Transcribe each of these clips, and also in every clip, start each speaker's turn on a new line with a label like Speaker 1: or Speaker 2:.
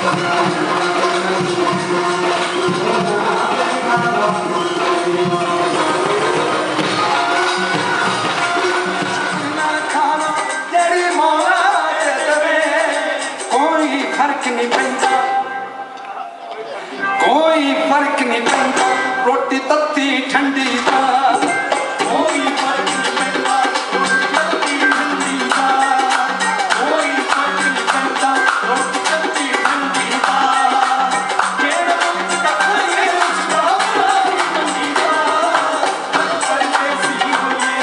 Speaker 1: कोई फर्क नहीं पैंदा रोटी तत्ती ठंडी दा कोई फर्क नहीं पैंदा रोटी तत्ती ठंडी दा कोई फर्क नहीं पैंदा रोटी तत्ती ठंडी दा केड़ा मुझ तक नहीं उसका ठंडी दा परदेसी होइए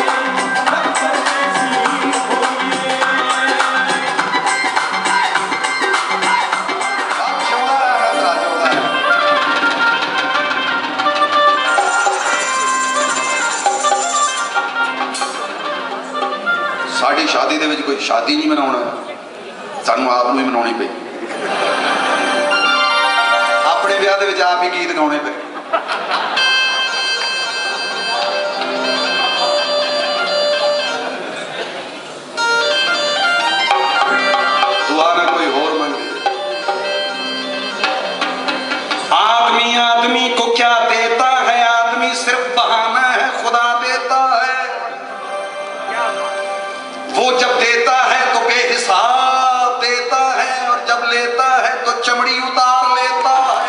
Speaker 2: साड़ी शादी दे विच कोई शादी नहीं मनाउणा सानू आप नूं ही मनाउणी पई अपने ब्याह दे विच आप ही गीत गाउणे पे दुआ ना कोई होर मंगे आदमी आदमी को क्या देता है आदमी सिर्फ बहाना है खुदा देता है वो जब देता है तो बेहिसाब देता है और जब लेता है तो चमड़ी उतार लेता है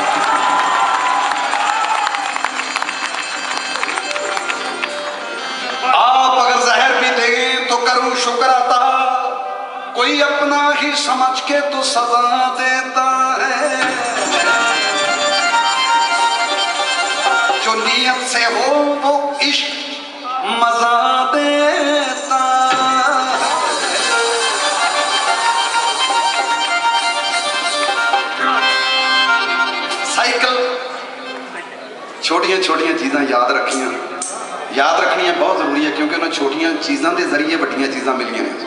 Speaker 2: आप अगर जहर भी दें तो करूं शुक्र अता कोई अपना ही समझ के तो सजा देता है जो नियत से हो वो इश्क मजा देता छोटिया छोटिया चीज़ां याद रखनिया बहुत जरूरी है क्योंकि उन्हें छोटिया चीज़ों के जरिए बड़िया चीज़ां मिलियां ने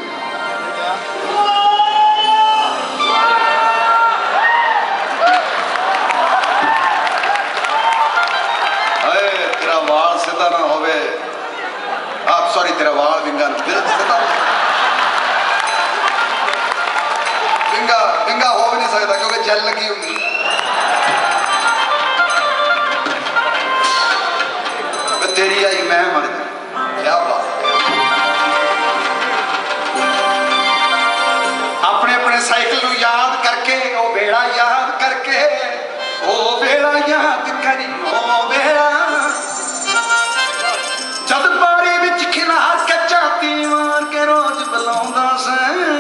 Speaker 2: तेरा वाल सीधा ना होवे सॉरी तेरा वाल विंगा सीधा विंगा हो भी नहीं सकता क्योंकि जल लगी होंगी तेरी आई मैं मर गई क्या बात अपने अपने साइकिल को याद करके वो बेड़ा याद करके वो बेड़ा याद करी वो बेड़ा जब बारी विच खिलार के चाती मार के रोज बुलाउंदा से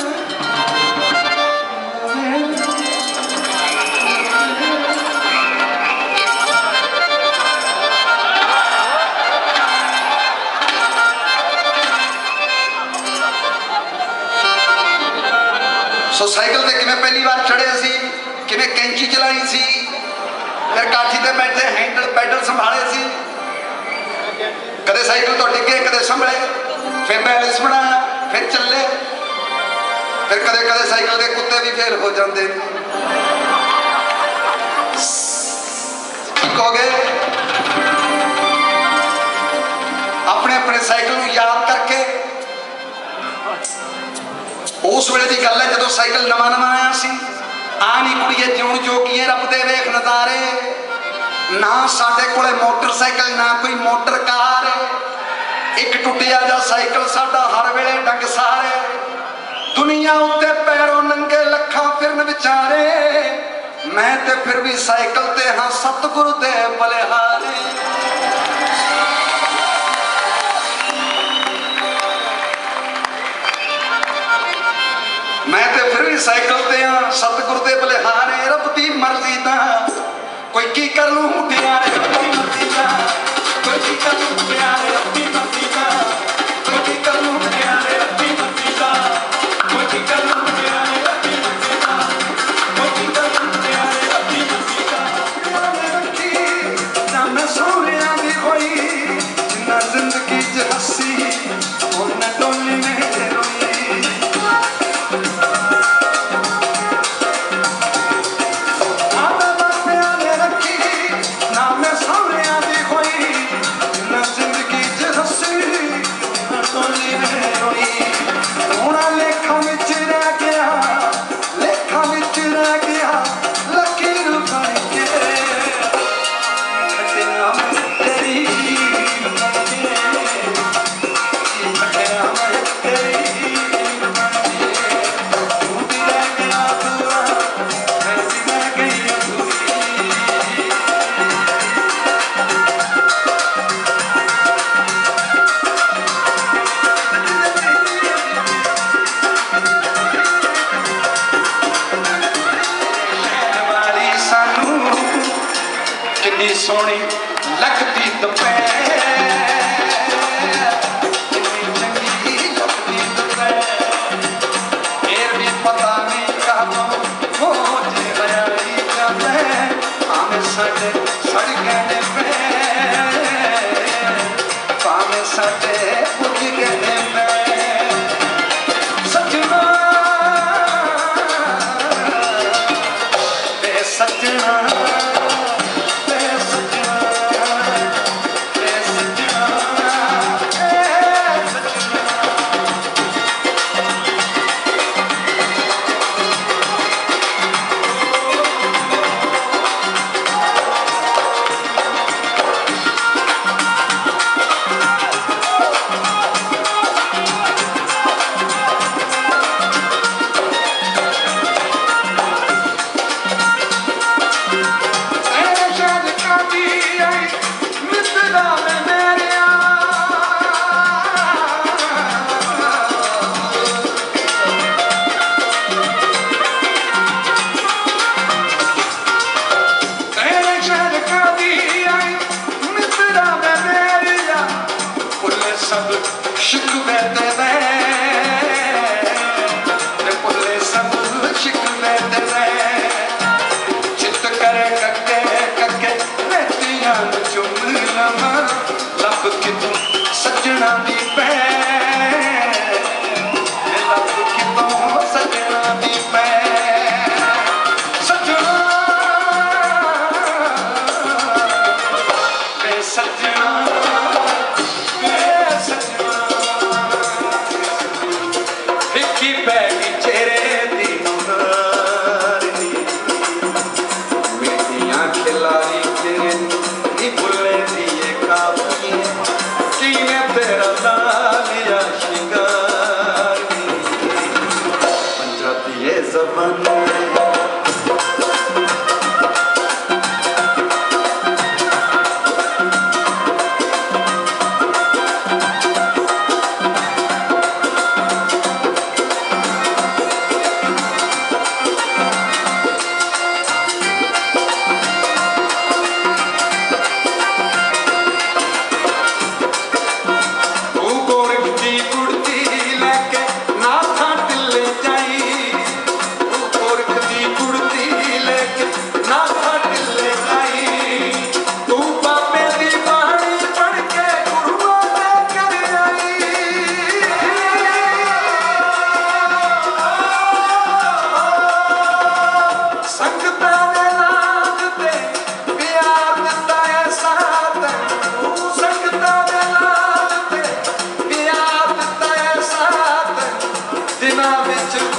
Speaker 2: सो साइकिल ते किवें पहली बार चढ़े सी किवें कैंची चलाई सी फिर काठी ते बैठे हैंडल पैडल संभाले सी कदे साइकिल तो डिगे कदे संभले फिर बैलेंस बनाया फिर चले फिर कदे कदे साइकिल के कुत्ते भी फेल हो जाते हो गए अपने अपने साइकिल को याद करके उस वेले की गल है जो साइकिल नवा नवा आया सी आनी कुड़िए जिउण जोगी रब दे वेख नज़ारे ना साडे कोले मोटरसाइकिल ना कोई मोटर कार एक टुटिया जा साइकिल साडा हर वेले डंग सारे दुनिया उत्ते पैरों नंगे लखां फिरन विचारे मैं ते फिर भी साइकिल ते हाँ सतगुरु दे बलिहारे मैं ते फिर भी साइकिल ते हाँ सतगुरु दे बलिहारे रब दी मर्जी दा कोई की कर लूं मुटियारे रब दी मर्जी दा कोई की कर लूं मुटियारे रब दी मर्जी दा कोई की कर लूं मुटियारे रब दी मर्जी दा कोई की कर लूं मुटियारे रब दी मर्जी दा कोई की कर लूं मुटियारे रब दी मर्जी दा ना मैं सोनिया दी होई जिन्ना जिंदगी च हसी उन्ना डोली में रोई
Speaker 1: सोनी लगती दोपहर चंगी लगती दोपहर फिर भी पता नहीं कब हो जाई जाते हमें सड़े सड़ गए पे हमें सड़े पुज गए पे सजना सजना सजना दी पै लब कितों सजना दी पै सजना बे सजना फिक्की पैगी चेहरे दी नारनी मेरी आंखें लारी तेरे नी भुले दिए काबू तेरा लालिया शिंगार पंजाबी ये ज़बान दिना विच